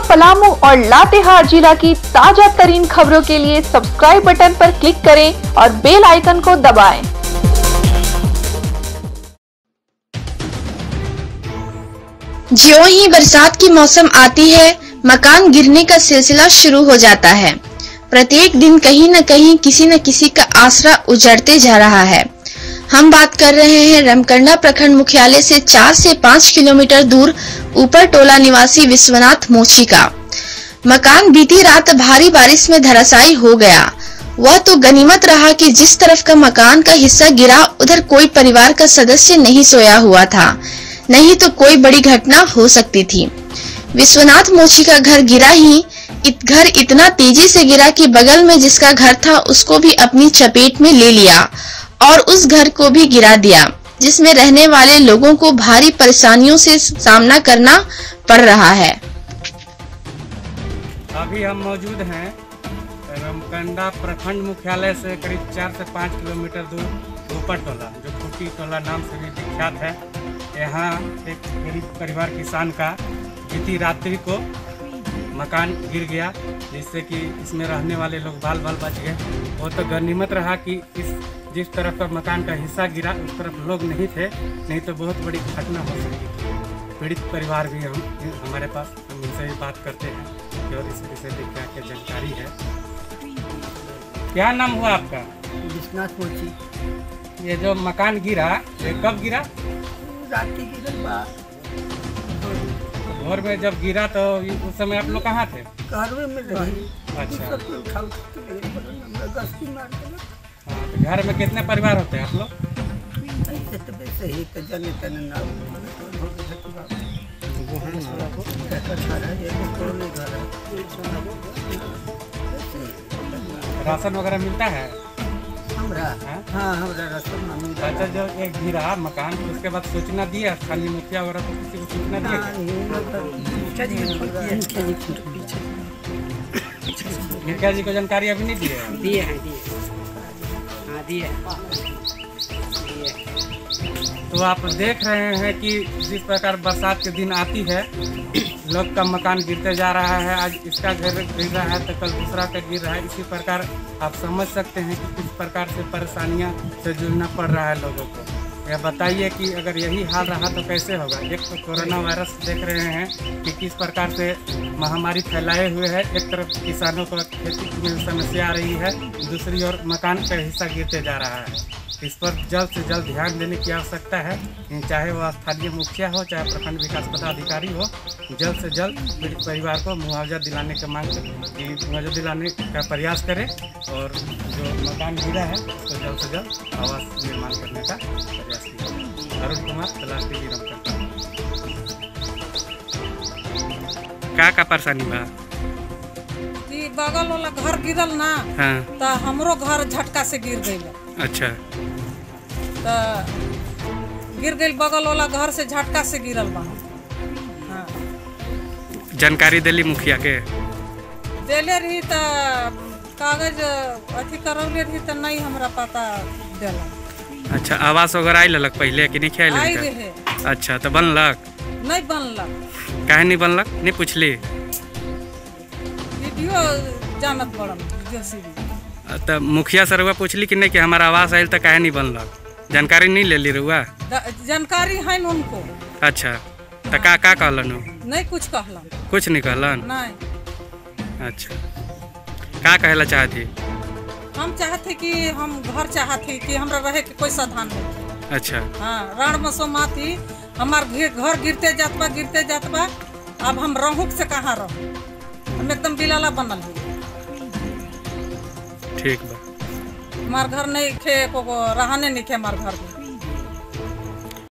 पलामू और लातेहार जिला की ताजा तरीन खबरों के लिए सब्सक्राइब बटन पर क्लिक करें और बेल आइकन को दबाएं। ज्यों ही बरसात की मौसम आती है, मकान गिरने का सिलसिला शुरू हो जाता है। प्रत्येक दिन कहीं न कहीं किसी न किसी का आसरा उजड़ते जा रहा है। हम बात कर रहे हैं रमकंडा प्रखंड मुख्यालय से 4 से 5 किलोमीटर दूर ऊपर टोला निवासी विश्वनाथ मोची का मकान बीती रात भारी बारिश में धराशायी हो गया। वह तो गनीमत रहा कि जिस तरफ का मकान का हिस्सा गिरा उधर कोई परिवार का सदस्य नहीं सोया हुआ था, नहीं तो कोई बड़ी घटना हो सकती थी। विश्वनाथ मोची का घर गिरा ही घर इतना तेजी से गिरा कि बगल में जिसका घर था उसको भी अपनी चपेट में ले लिया और उस घर को भी गिरा दिया, जिसमें रहने वाले लोगों को भारी परेशानियों से सामना करना पड़ रहा है। अभी हम मौजूद हैं रमकंडा प्रखंड मुख्यालय से करीब 4 से 5 किलोमीटर दूर ऊपर टोला, जो खुटी टोला नाम से भी विख्यात है। यहाँ एक गरीब परिवार किसान का बीती रात्रि को मकान गिर गया, जिससे कि इसमें रहने वाले लोग बाल बाल बच गए। वो तो गनीमत रहा कि जिस तरफ का मकान का हिस्सा गिरा उस तरफ लोग नहीं थे, नहीं तो बहुत बड़ी घटना हो सकती थी। पीड़ित परिवार भी हमारे पास, हम उनसे भी बात करते हैं और इस विषय में क्या क्या जानकारी है। क्या नाम हुआ आपका? विश्वनाथ मोची। ये जो मकान गिरा ये कब गिरा? रात की गिरा। भोर में जब गिरा तो उस समय आप लोग कहाँ थे? घर में रही। अच्छा। हाँ, तो घर में कितने परिवार होते हैं आप लोग? राशन वगैरह मिलता है? हाँ, हमरा राशन मिलता है। अच्छा, जो एक गिरा मकान उसके बाद सूचना दिया स्थानीय मुखिया वगैरह को, किसी को सूचना दिया? मुखिया जी को जानकारी अभी नहीं दिए हैं? दिए। तो आप देख रहे हैं कि जिस प्रकार बरसात के दिन आती है, लोग का मकान गिरते जा रहा है। आज इसका घर गिर रहा है तो कल दूसरा का गिर रहा है। इसी प्रकार आप समझ सकते हैं कि किस प्रकार से परेशानियां से जूझना पड़ रहा है लोगों को। यह बताइए कि अगर यही हाल रहा तो कैसे होगा। एक तो कोरोना वायरस देख रहे हैं कि किस प्रकार से महामारी फैलाए हुए है। एक तरफ किसानों को खेती में समस्या आ रही है, दूसरी ओर मकान का हिस्सा गिरते जा रहा है। इस पर जल्द से जल्द ध्यान देने की आवश्यकता है, चाहे वह स्थानीय मुखिया हो चाहे प्रखंड विकास पदाधिकारी हो। जल्द से जल्द पीड़ित परिवार को मुआवजा दिलाने का मुआवजा दिलाने का प्रयास करें और जो मकान गिरा है तो जल्द से जल्द आवास निर्माण करने का प्रयास कीजिए। अरुण कुमार, तलाश टीवी, रमकंडा। का परेशानी बा? बगल वाला घर गिरल ना, हाँ। तो हमरो घर झटका से गिर गई। अच्छा। तो गिर गई, बगल वाला घर से झटका से गिरल बा। हाँ। जानकारी दिली मुखिया के? देले रही तो कागज अथी करौले रही तो नहीं हमरा पता देला। अच्छा, आवास वगैरह आई ललक पहले कि नहीं ख्याल? आई रहे। अच्छा, तो बनलक? नहीं बनलक। काहे नहीं बनलक? नहीं पूछली? वीडियो जानत बड़न तो मुखिया सरवा पूछली कि नहीं कि हमारा आवास आयल तो काहे नहीं बनलक? जानकारी नहीं ले ली रुआ? जानकारी है उनको। अच्छा, तो का कहलन? नहीं कुछ कहलन। कुछ नहीं कहलन? नहीं। अच्छा, का कहला चाहती? हम चाहते कि हम घर चाहते कि हमरा रहे के कोई साधन नहीं। अच्छा। हाँ, रण मसोमाती हमार घर गिरते जात बा। अब हम रहूं से कहाँ रहूं? हम एकदम बिलाला बनल है। ठीक बा। हमार घर नहीं खे, रहने नहीं खे हमार घर में।